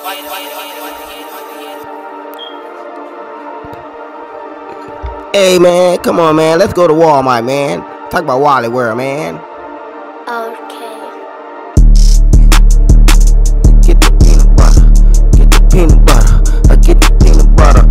Hey man, come on man, let's go to Walmart, man. Talk about Wally World, man. Okay. Get the peanut butter, get the peanut butter, get the peanut butter.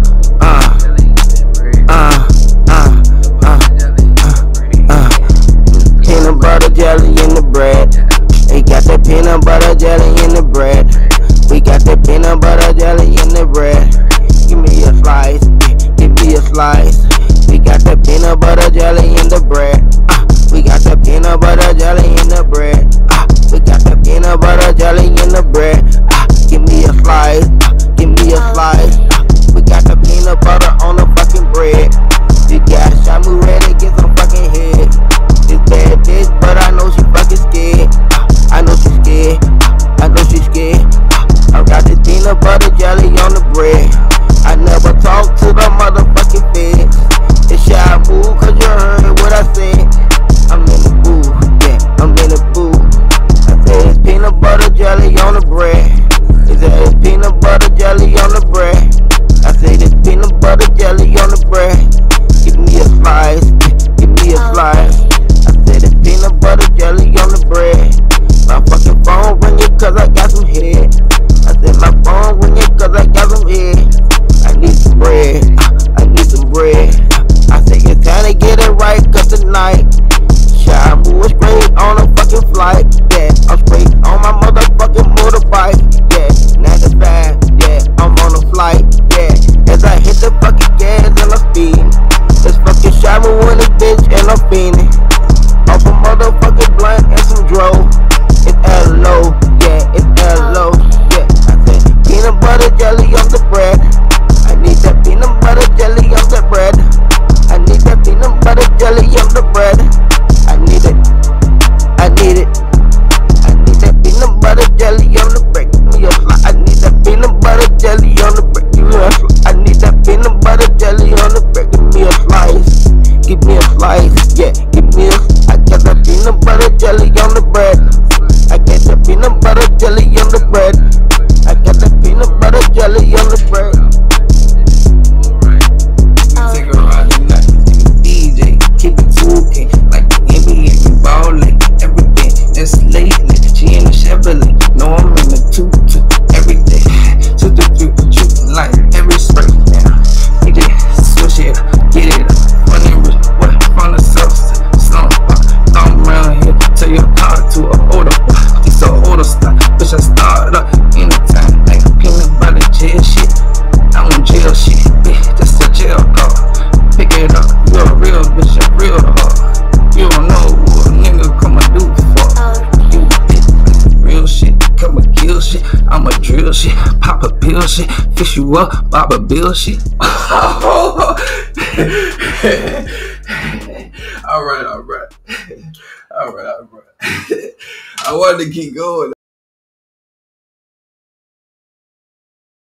Peanut butter jelly in the bread. We got the peanut butter jelly in the bread. We got the peanut butter jelly in the bread. Give me a slice, give me a slice. We got the peanut butter jelly in the bread. We got the peanut butter jelly in the bread. We got the peanut butter jelly in the bread. Give me a slice, give me a slice. We got the peanut butter on the fucking bread. You got Shamu ready, get some fucking head. This bad bitch, but I know she fucking scared. I know she's scared, I know she's scared. I got this peanut butter jelly on the bread. I never talk to the motherfucking feds. It's shy move, cause you heard what I said. I'm in the booth, yeah, I'm in the booth. I said it's peanut butter jelly on the bread. Is that peanut butter jelly on the bread? I said it's peanut butter jelly on the bread. Give me a slice, give me a slice. I said it's peanut butter jelly on the bread. My fucking phone ringing cause I got some head. I said my phone ringing cause I got some head. I need some bread, I need some bread. I say it's time to get it right, cause tonight Shy Moo is straight on a fucking flight. Yeah, I'm straight on my motherfucking motorbike. Yeah, 9 to 5, yeah, I'm on a flight. Yeah, as I hit the fucking gas and I'm speeding. It's fucking Shy Moo in this bitch and I'm fiending. Off a motherfucking blunt and some dro. It's L.O., yeah, it's L.O., yeah. I said peanut butter jelly on the bread. I need that peanut butter jelly on the bread. I need that peanut butter jelly on the bread. I need it, I need it. I need that peanut butter jelly on the bread. Give me a slice. I need that peanut butter jelly on the bread. Give me a slice. I need that peanut butter jelly on the bread. Give me a slice. Give me a slice. Yeah, give me a. I got that peanut butter jelly on the bread. I got the peanut butter jelly on the bread. I got the peanut butter jelly on the bread. Take a ride tonight, take a DJ, keep it 2K, like the NBA, you ball like everything. That's lately, she in the Chevrolet, no I'm in the 2-2, every day, 2-3, shooting like every spray now. DJ, switch it up, get it up, running rich, what, from the substance, slump, come around here, tell your car to a older, it's a older style, bitch I start up, anytime, like peanut butter jail shit, I want jail shit, bitch, that's a jail call. Pick it up, you a real bitch, a real hard. You don't know what a nigga come and do for. You bitch, real shit, come and kill shit. I'ma drill shit, pop a pill shit, fix you up, bob a bill shit. Alright. I wanted to keep going.